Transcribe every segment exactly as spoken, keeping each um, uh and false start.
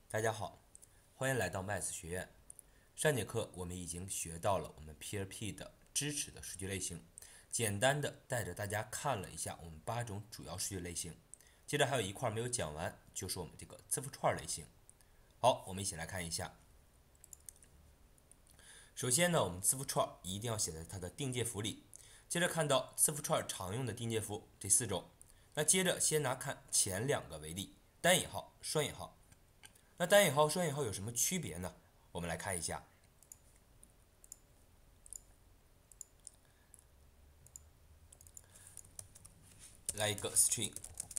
大家好，欢迎来到 Math 学院。上节课我们已经学到了我们 P R P 的支持的数据类型，简单的带着大家看了一下我们八种主要数据类型。接着还有一块没有讲完，就是我们这个字符串类型。好，我们一起来看一下。首先呢，我们字符串一定要写在它的定介符里。接着看到字符串常用的定介符这四种，那接着先拿看前两个为例，单引号、双引号。那单引号、双引号有什么区别呢？我们来看一下。来一个 string，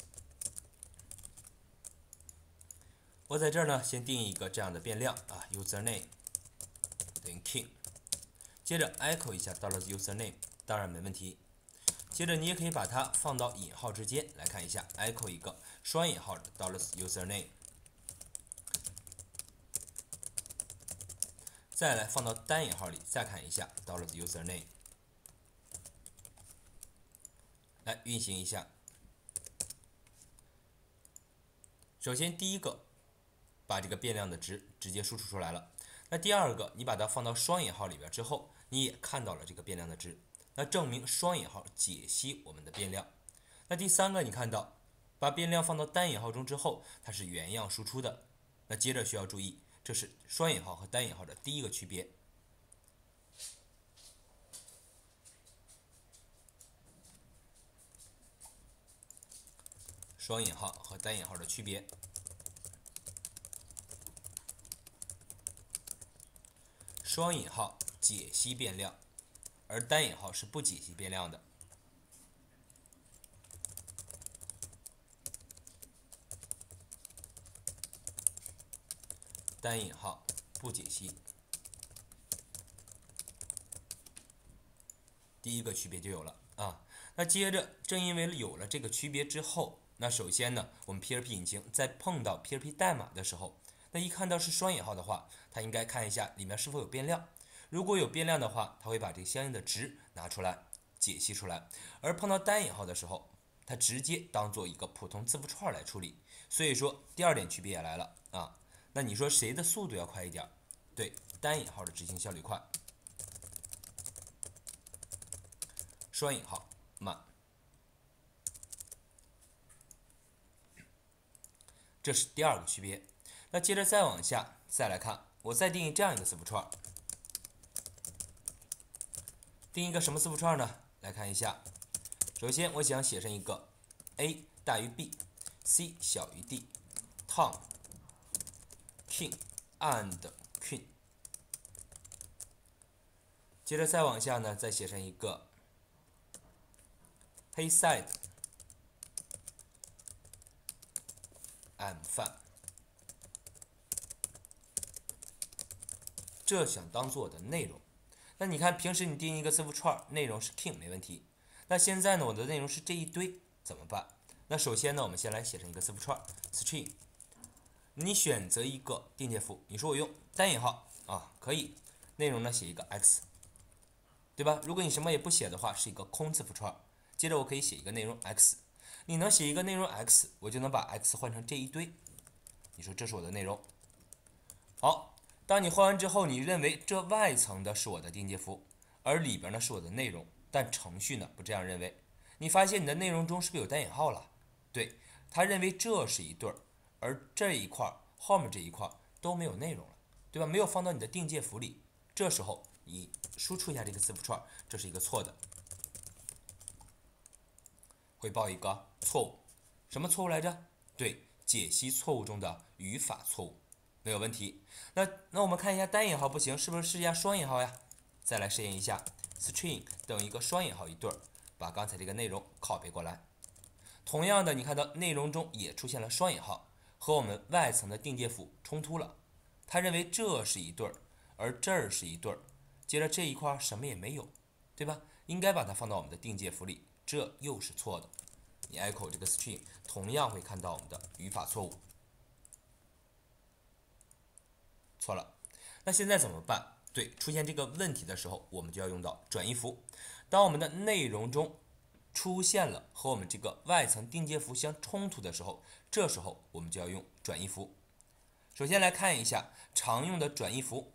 我在这儿呢先定义一个这样的变量啊 ，username 等于 king， 接着 echo 一下到了 username， 当然没问题。接着你也可以把它放到引号之间来看一下 ，echo 一个双引号的到了 username， 再来放到单引号里再看一下到了 username， 来运行一下。首先第一个把这个变量的值直接输出出来了，那第二个你把它放到双引号里边之后，你也看到了这个变量的值，那证明双引号解析我们的变量。那第三个你看到把变量放到单引号中之后，它是原样输出的。那接着需要注意，这是双引号和单引号的第一个区别。双引号和单引号的区别。双引号解析变量，而单引号是不解析变量的。单引号不解析，第一个区别就有了啊。那接着，正因为有了这个区别之后，那首先呢，我们 P R P 引擎在碰到 P R P 代码的时候，那一看到是双引号的话，它应该看一下里面是否有变量。如果有变量的话，它会把这相应的值拿出来解析出来。而碰到单引号的时候，它直接当做一个普通字符串来处理。所以说，第二点区别也来了啊。那你说谁的速度要快一点？对，单引号的执行效率快，双引号慢。这是第二个区别。那接着再往下再来看，我再定义这样一个字符串，定一个什么字符串呢？来看一下。首先，我想写成一个 a 大于 b，c 小于 d，tom king and queen。接着再往下呢，再写成一个 Hayside I'm fun。这想当做我的内容。那你看，平时你定一个字符串，内容是 king 没问题。那现在呢，我的内容是这一堆，怎么办？那首先呢，我们先来写成一个字符串 string。你选择一个定介符，你说我用单引号啊，可以。内容呢写一个 x， 对吧？如果你什么也不写的话，是一个空字符串。接着我可以写一个内容 x， 你能写一个内容 x， 我就能把 x 换成这一堆。你说这是我的内容。好，当你换完之后，你认为这外层的是我的定介符，而里边呢是我的内容，但程序呢不这样认为。你发现你的内容中是不是有单引号了？对，他认为这是一对儿，而这一块后面这一块都没有内容了，对吧？没有放到你的定介符里。这时候你输出一下这个字符串，这是一个错的，会报一个错误。什么错误来着？对，解析错误中的语法错误，没有问题。那那我们看一下单引号不行，是不是试一下双引号呀？再来试验一下 string 等于一个双引号一对儿，把刚才这个内容 copy 过来。同样的，你看到内容中也出现了双引号，和我们外层的定介符冲突了。他认为这是一对儿，而这儿是一对儿，接着这一块什么也没有，对吧？应该把它放到我们的定介符里，这又是错的。你 echo 这个 string 同样会看到我们的语法错误，错了。那现在怎么办？对，出现这个问题的时候，我们就要用到转译符。当我们的内容中出现了和我们这个外层定介符相冲突的时候，这时候我们就要用转译符。 首先来看一下常用的转译符。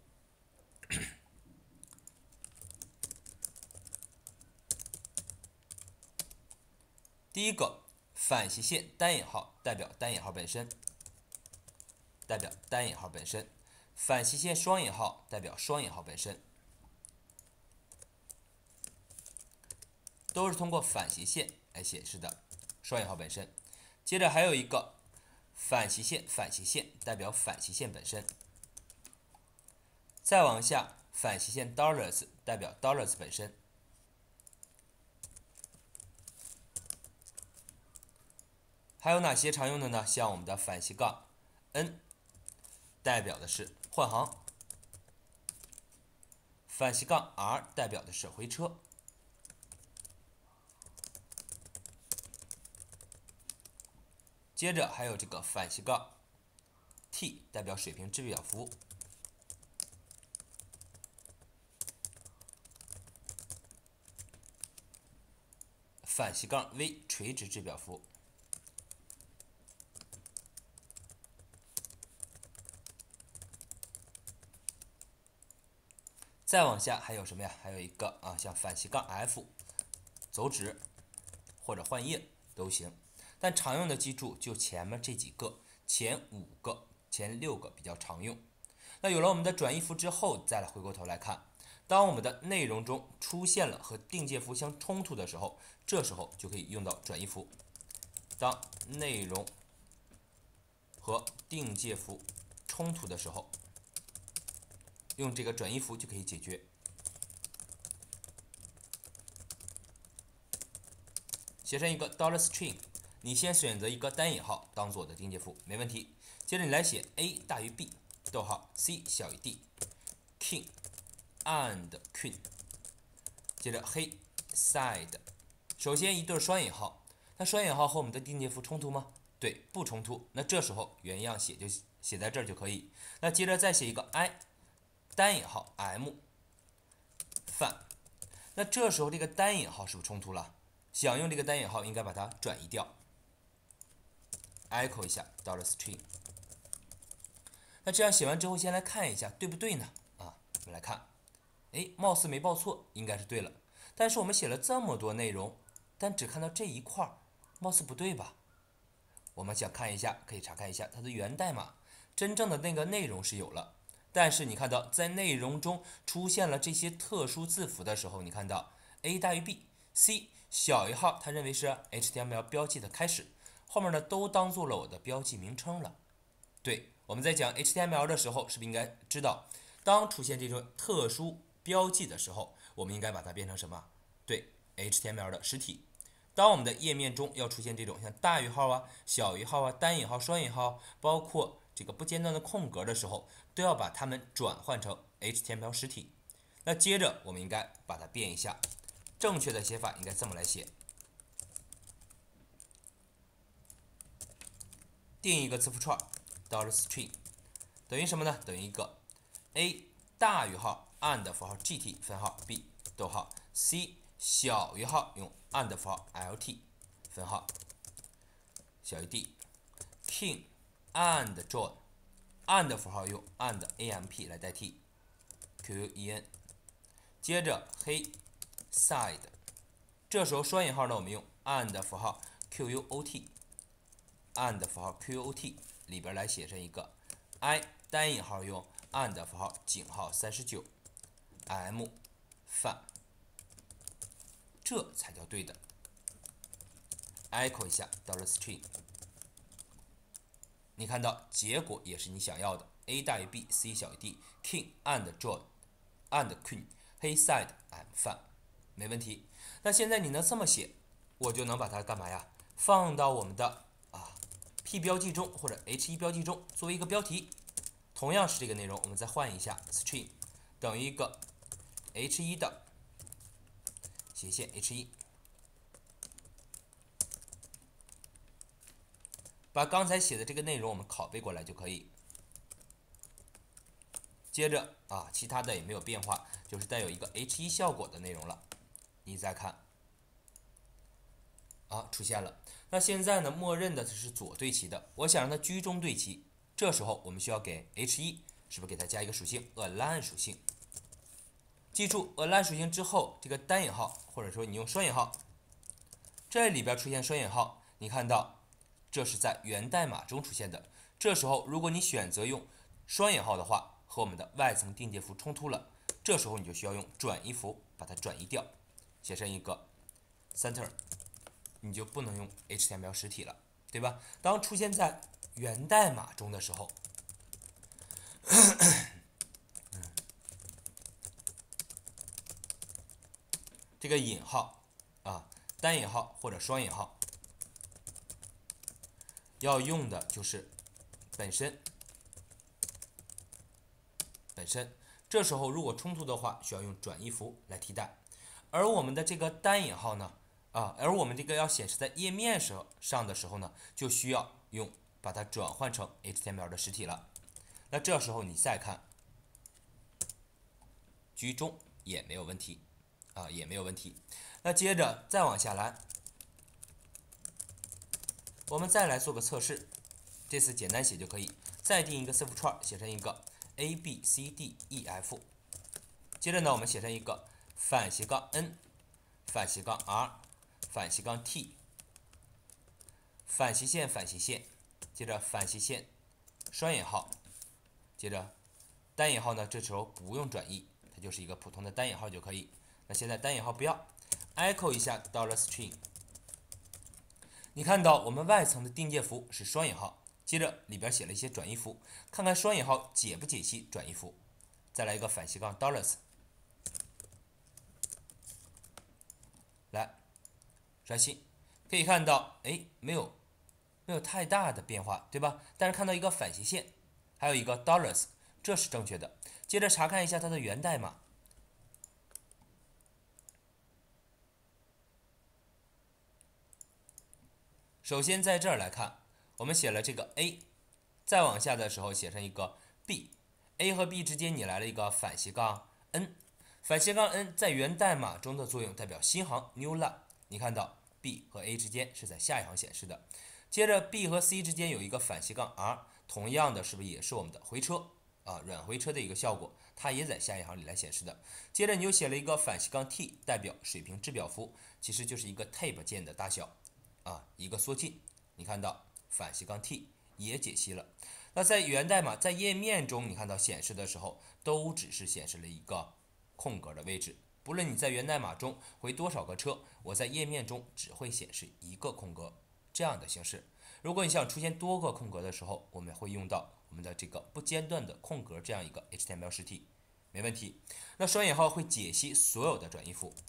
第一个反斜线单引号代表单引号本身，代表单引号本身；反斜线双引号代表双引号本身，都是通过反斜线来显示的双引号本身。接着还有一个反斜线反斜线代表反斜线本身，再往下反斜线 dollars 代表 dollars 本身。还有哪些常用的呢？像我们的反斜杠 n 代表的是换行，反斜杠 r 代表的是回车，接着还有这个反斜杠 t 代表水平制表符，反斜杠 v 垂直制表符。再往下还有什么呀？还有一个啊，像反斜杠 f 走指或者换页都行，但常用的记住就前面这几个，前五个、前六个比较常用。那有了我们的转译符之后，再来回过头来看，当我们的内容中出现了和定介符相冲突的时候，这时候就可以用到转译符。当内容和定介符冲突的时候，用这个转译符就可以解决。写成一个 dollar string， 你先选择一个单引号当做我的定介符，没问题。接着你来写 a 大于 b， 逗号 c 小于 d， king and queen， 接着黑 side。首先一对双引号，那双引号和我们的定介符冲突吗？对，不冲突。那这时候原样写就写在这儿就可以。那接着再写一个 i。单引号 m 泛，那这时候这个单引号是不是冲突了？想用这个单引号应该把它转移掉 ，echo 一下 dollar string。那这样写完之后，先来看一下对不对呢？啊，我们来看，哎，貌似没报错，应该是对了。但是我们写了这么多内容，但只看到这一块儿，貌似不对吧？我们想看一下，可以查看一下它的源代码，真正的那个内容是有了。但是你看到在内容中出现了这些特殊字符的时候，你看到 a 大于 b，c 小于号，它认为是 H T M L 标记的开始，后面呢都当做了我的标记名称了。对，我们在讲 H T M L 的时候，是不是应该知道，当出现这种特殊标记的时候，我们应该把它变成什么？对 ，H T M L 的实体。当我们的页面中要出现这种像大于号啊、小于号啊、单引号、双引号，包括这个不间断的空格的时候，都要把它们转换成 H T M L 实体。那接着我们应该把它变一下，正确的写法应该这么来写：定一个字符串 dollar string 等于什么呢？等于一个 a 大于号 and 符号 gt 分号 b 逗号 c 小于号用 and 符号 lt 分号小于 d king and john and 符号用 and amp 来代替 quen， 接着黑 side， 这时候双引号呢我们用 and 符号 quot and 符号 quot 里边来写成一个 i 单引号用 and 符号井号三十九 m 泛，这才叫对的。echo 一下 dollar string， 你看到结果也是你想要的 ，a 大于 b，c 小于 d，king and john and queen， 黑 side m 泛，没问题。那现在你能这么写，我就能把它干嘛呀？放到我们的啊 P 标记中或者 H 一 标记中作为一个标题。同样是这个内容，我们再换一下 string 等于一个 H 一 的斜线 H 一。把刚才写的这个内容我们拷贝过来就可以。接着啊，其他的也没有变化，就是带有一个 H 一 效果的内容了。你再看，啊，出现了。那现在呢，默认的是左对齐的，我想让它居中对齐，这这时候我们需要给 h 一是不是给它加一个属性 align 属性？记住 align 属性之后，这个单引号或者说你用双引号，这里边出现双引号，你看到这是在源代码中出现的。这时候如果你选择用双引号的话，和我们的外层定节符冲突了，这时候你就需要用转移符把它转移掉，写成一个 center， 你就不能用 H T M L 实体了，对吧？当出现在源代码中的时候，这个引号啊，单引号或者双引号，要用的就是本身本身。这时候如果冲突的话，需要用转移符来替代。而我们的这个单引号呢，啊，而我们这个要显示在页面上上的时候呢，就需要用把它转换成 H T M L 的实体了。那这时候你再看，居中也没有问题啊，也没有问题。那接着再往下来，我们再来做个测试，这次简单写就可以。再定一个字符串，写成一个 a b c d e f， 接着呢，我们写成一个反斜杠 n 反斜杠 r 反斜杠 t 反斜线反斜线，接着反斜线双引号，接着单引号呢，这时候不用转译，它就是一个普通的单引号就可以。那现在单引号不要 ，echo 一下 dollar string， 你看到我们外层的定介符是双引号，接着里边写了一些转译符，看看双引号解不解析转译符。再来一个反斜杠 dollars， 来刷新，可以看到，哎，没有没有太大的变化，对吧？但是看到一个反斜线，还有一个 dollars， 这是正确的。接着查看一下它的源代码。首先在这儿来看，我们写了这个 a， 再往下的时候写成一个 b，a 和 b 之间你来了一个反斜杠 n， 反斜杠 n 在源代码中的作用代表新行 new line， 你看到 b 和 a 之间是在下一行显示的。接着 b 和 c 之间有一个反斜杠 r， 同样的是不是也是我们的回车啊，软回车的一个效果，它也在下一行里来显示的。接着你又写了一个反斜杠 t， 代表水平制表符，其实就是一个 tab 键的大小。啊，一个缩进，你看到反斜杠 t 也解析了。那在源代码在页面中，你看到显示的时候，都只是显示了一个空格的位置。不论你在源代码中回多少个车，我在页面中只会显示一个空格这样的形式。如果你想出现多个空格的时候，我们会用到我们的这个不间断的空格这样一个 H T M L 实体，没问题。那双引号会解析所有的转译符。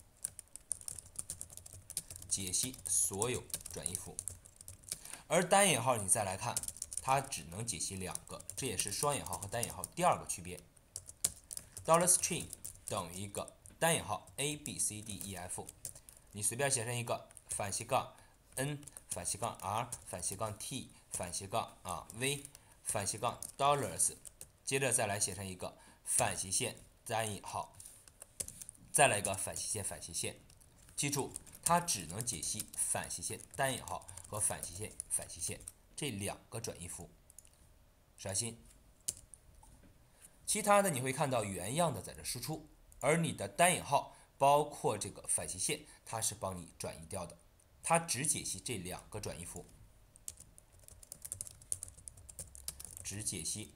解析所有转译符，而单引号你再来看，它只能解析两个，这也是双引号和单引号第二个区别。dollar string 等于一个单引号 a b c d e f， 你随便写成一个反斜杠 n 反斜杠 r 反斜杠 t 反斜杠啊 v 反斜杠 dollars， 接着再来写成一个反斜线单引号，再来一个反斜线反斜线，记住。它只能解析反斜线单引号和反斜线反斜线这两个转译符，刷新。其他的你会看到原样的在这输出，而你的单引号包括这个反斜线，它是帮你转移掉的，它只解析这两个转译符，只解析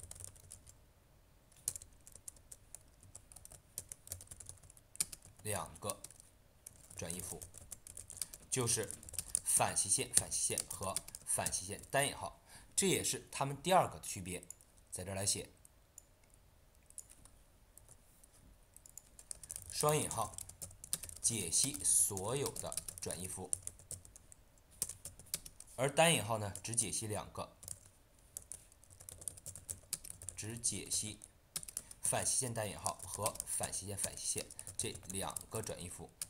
两个转译符，就是反斜线反斜线和反斜线单引号，这也是它们第二个区别，在这儿来写。双引号解析所有的转译符，而单引号呢只解析两个，只解析反斜线单引号和反斜线反斜线这两个转译符。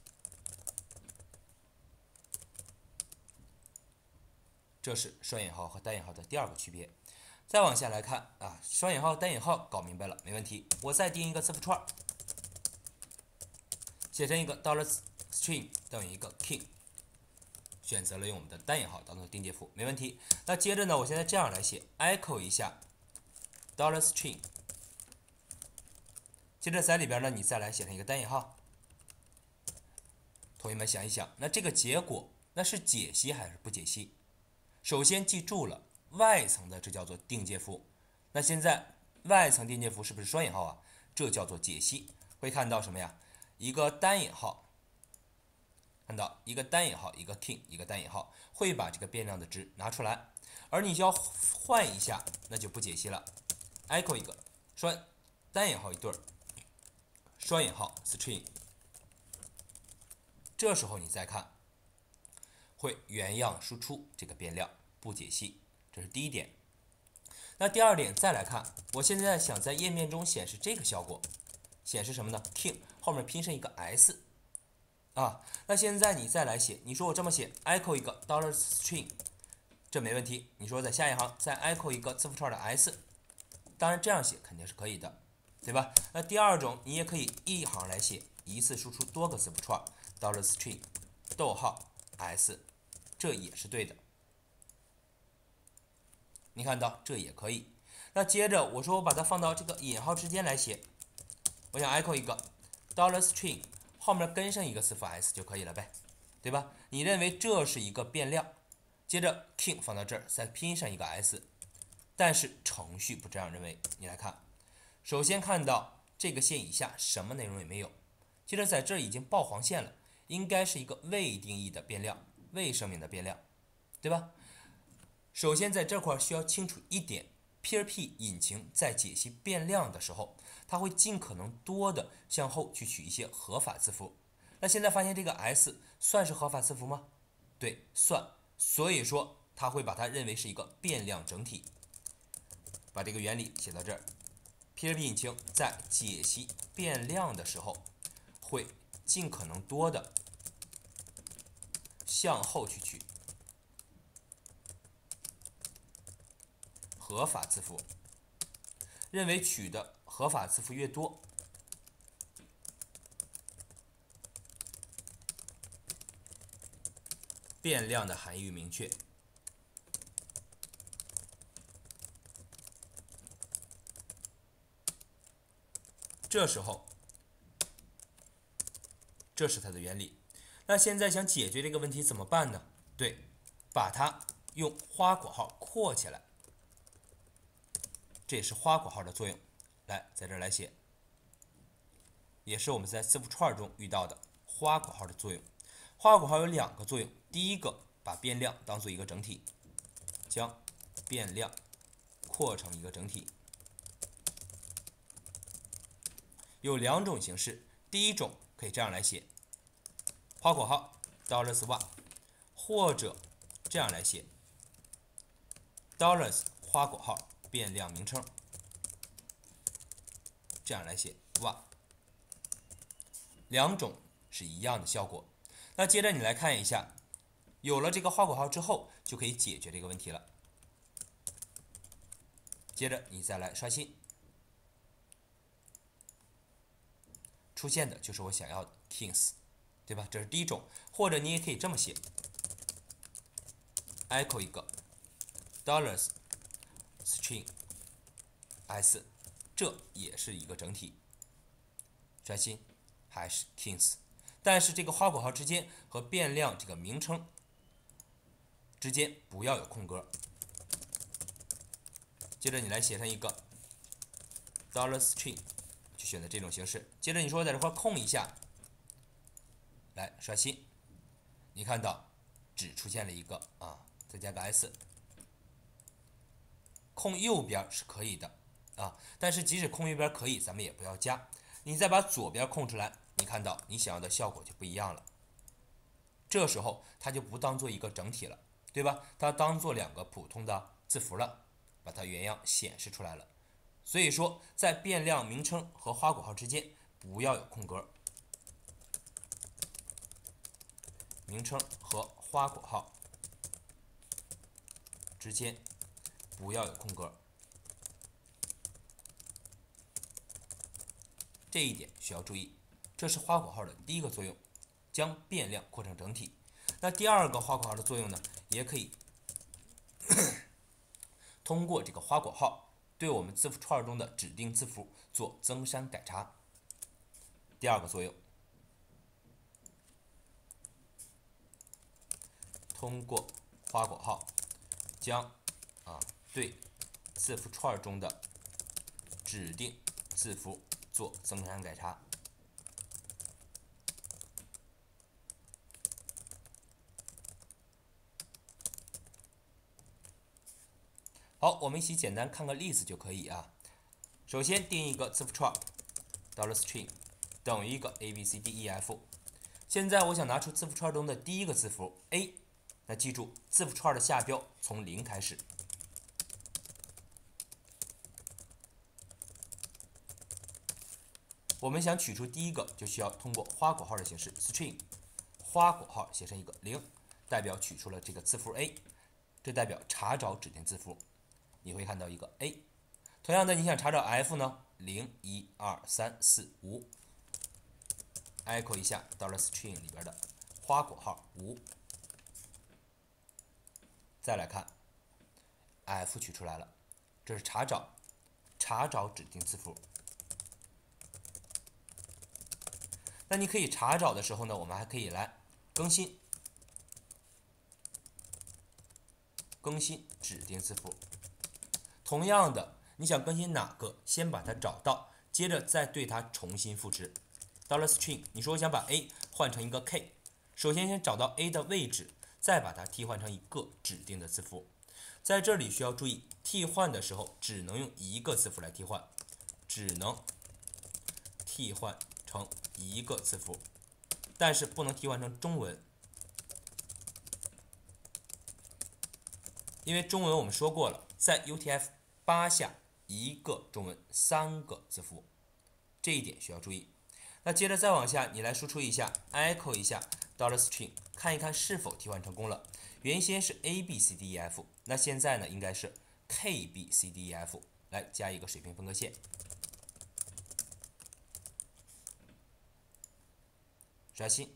这是双引号和单引号的第二个区别。再往下来看啊，双引号、单引号搞明白了，没问题。我再定一个字符串，写成一个 dollar string 等于一个 king， 选择了用我们的单引号当做定介符，没问题。那接着呢，我现在这样来写 ，echo 一下 dollar string， 接着在里边呢，你再来写上一个单引号。同学们想一想，那这个结果那是解析还是不解析？首先记住了，外层的这叫做定介符。那现在外层定介符是不是双引号啊？这叫做解析。会看到什么呀？一个单引号，看到一个单引号，一个 king， 一个单引号，会把这个变量的值拿出来。而你就要换一下，那就不解析了。echo 一个双单引号一对儿，双引号 string。这时候你再看，会原样输出这个变量，不解析，这是第一点。那第二点再来看，我现在想在页面中显示这个效果，显示什么呢 ？king 后面拼上一个 s 啊。那现在你再来写，你说我这么写 ，echo 一个 dollar string， 这没问题。你说在下一行再 echo 一个字符串的 s， 当然这样写肯定是可以的，对吧？那第二种你也可以一行来写，一次输出多个字符串 dollar string 逗号 s， 这也是对的。你看到这也可以。那接着我说我把它放到这个引号之间来写，我想 echo 一个 dollar string 后面跟上一个字符 s 就可以了呗，对吧？你认为这是一个变量，接着 king 放到这儿，再拼上一个 s， 但是程序不这样认为。你来看，首先看到这个线以下什么内容也没有，接着在这儿已经爆黄线了，应该是一个未定义的变量，未声明的变量，对吧？首先在这块需要清楚一点 ，P H P 引擎在解析变量的时候，它会尽可能多的向后去取一些合法字符。那现在发现这个 s 算是合法字符吗？对，算。所以说它会把它认为是一个变量整体。把这个原理写到这儿 ，P H P 引擎在解析变量的时候，会尽可能多的向后去取合法字符，认为取的合法字符越多，变量的含义越明确。这时候，这是它的原理。那现在想解决这个问题怎么办呢？对，把它用花括号括起来，这也是花括号的作用。来，在这儿来写，也是我们在字符串中遇到的花括号的作用。花括号有两个作用，第一个把变量当做一个整体，将变量扩成一个整体。有两种形式，第一种可以这样来写，花括号 dollars one， 或者这样来写 dollars 花括号变量名称，这样来写 one， 两种是一样的效果。那接着你来看一下，有了这个花括号之后，就可以解决这个问题了。接着你再来刷新，出现的就是我想要的 kings， 对吧？这是第一种，或者你也可以这么写 ，echo 一个 dollars string s， 这也是一个整体，刷新还是 kings， 但是这个花括号之间和变量这个名称之间不要有空格。接着你来写上一个 dollar string， 就选择这种形式。接着你说在这块空一下，来刷新，你看到只出现了一个啊，再加个 s， 空右边是可以的啊，但是即使空右边可以，咱们也不要加。你再把左边空出来，你看到你想要的效果就不一样了。这时候它就不当做一个整体了，对吧？它当做两个普通的字符了，把它原样显示出来了。所以说，在变量名称和花括号之间不要有空格，名称和花括号之间不要有空格，这一点需要注意。这是花括号的第一个作用，将变量扩成整体。 那第二个花括号的作用呢，也可以通过这个花括号对我们字符串中的指定字符做增删改查。第二个作用，通过花括号将啊对字符串中的指定字符做增删改查。好，我们一起简单看个例子就可以啊。首先定一个字符串 $string 等于一个 a b c d e f。现在我想拿出字符串中的第一个字符 a， 那记住字符串的下标从零开始。我们想取出第一个，就需要通过花括号的形式 string 花括号写成一个零，代表取出了这个字符 a， 这代表查找指定字符。你会看到一个 a。同样的，你想查找 f 呢？零、一、二、三、四、五 ，echo 一下 $string 里边的花括号五。再来看 f 取出来了，这是查找查找指定字符。那你可以查找的时候呢，我们还可以来更新更新指定字符。同样的，你想更新哪个，先把它找到，接着再对它重新赋值。$string 你说我想把 a 换成一个 k， 首先先找到 a 的位置，再把它替换成一个指定的字符。在这里需要注意，替换的时候只能用一个字符来替换，只能替换成一个字符，但是不能替换成中文，因为中文我们说过了，在 U T F 八下一个中文三个字符，这一点需要注意。那接着再往下，你来输出一下 ，echo 一下 $string， 看一看是否替换成功了。原先是 a b c d e f， 那现在呢应该是 k b c d e f， 来加一个水平分割线。刷新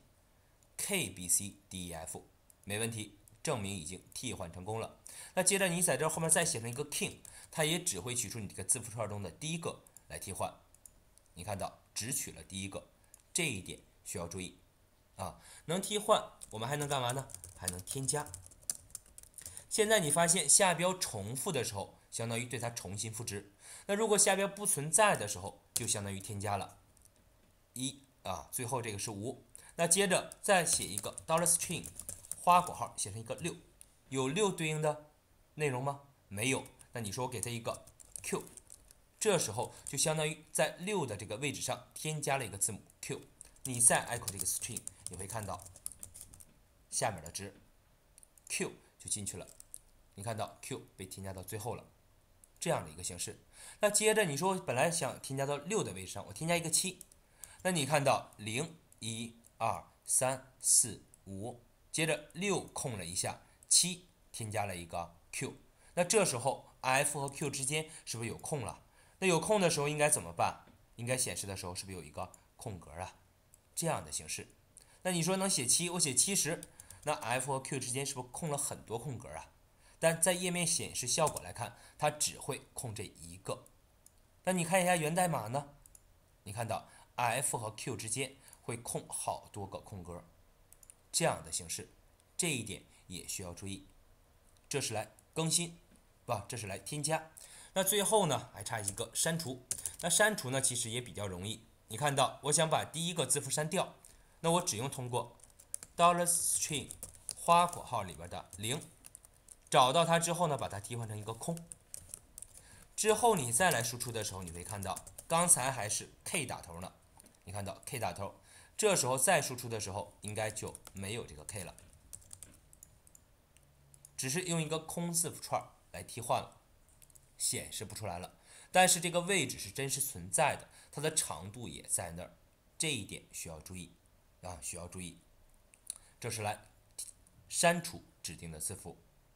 k b c d e f 没问题，证明已经替换成功了。那接着你在这后面再写成一个 king， 它也只会取出你这个字符串中的第一个来替换。你看到只取了第一个，这一点需要注意啊。能替换，我们还能干嘛呢？还能添加。现在你发现下标重复的时候，相当于对它重新赋值。那如果下标不存在的时候，就相当于添加了。一啊，最后这个是五。那接着再写一个 $string 花括号写成一个六，有六对应的内容吗？没有。那你说我给它一个 q， 这时候就相当于在六的这个位置上添加了一个字母 q。你再 echo 这个 string， 你会看到下面的值 q 就进去了。你看到 q 被添加到最后了，这样的一个形式。那接着你说我本来想添加到六的位置上，我添加一个七，那你看到零、一、二、三、四、五，接着六空了一下，七添加了一个 q。那这时候 f 和 q 之间是不是有空了？那有空的时候应该怎么办？应该显示的时候是不是有一个空格啊？这样的形式。那你说能写七，我写七十，那 f 和 q 之间是不是空了很多空格啊？但在页面显示效果来看，它只会空这一个。那你看一下源代码呢？你看到 f 和 q 之间会空好多个空格，这样的形式，这一点也需要注意。这是来更新，不，这是来添加。那最后呢，还差一个删除。那删除呢，其实也比较容易。你看到，我想把第一个字符删掉，那我只用通过 $string 花括号里边的零，找到它之后呢，把它替换成一个空。之后你再来输出的时候，你会看到刚才还是 k 打头呢，你看到 k 打头，这时候再输出的时候，应该就没有这个 k 了，只是用一个空字符串来替换了，显示不出来了。但是这个位置是真实存在的，它的长度也在那儿，这一点需要注意啊，需要注意。这是来删除指定的字符。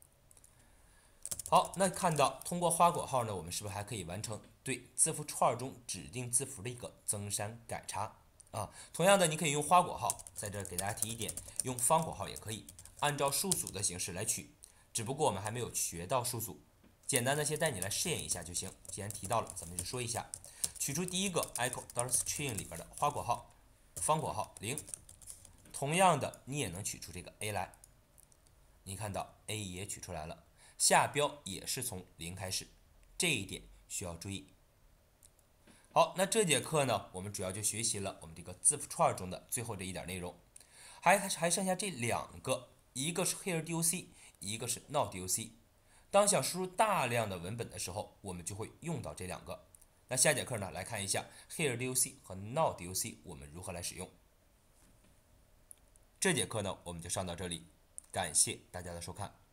好，那看到通过花括号呢，我们是不是还可以完成对字符串中指定字符的一个增删改查？ 啊。同样的，你可以用花果号，在这给大家提一点，用方果号也可以，按照数组的形式来取。只不过我们还没有学到数组，简单的先带你来试验一下就行。既然提到了，咱们就说一下，取出第一个 echo.string 里边的花果号、方果号零。同样的，你也能取出这个 a 来。你看到 a 也取出来了，下标也是从零开始，这一点需要注意。好，那这节课呢，我们主要就学习了我们这个字符串中的最后这一点内容，还还剩下这两个，一个是 here_doc， 一个是not_doc。当想输入大量的文本的时候，我们就会用到这两个。那下节课呢，来看一下 here_doc 和 not_doc 我们如何来使用。这节课呢，我们就上到这里，感谢大家的收看。